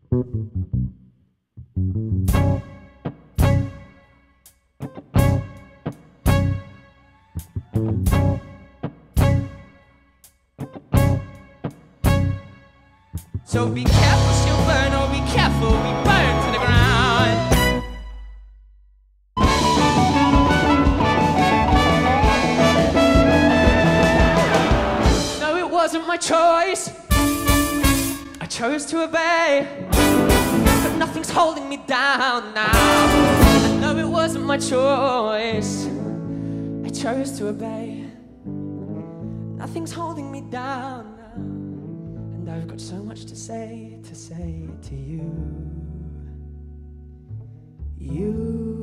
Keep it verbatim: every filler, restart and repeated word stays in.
So be careful, she'll burn, or be careful, we burn to the ground. No, it wasn't my choice. I chose to obey, but nothing's holding me down now. I know it wasn't my choice. I chose to obey. Nothing's holding me down now. And I've got so much to say, to say to you. You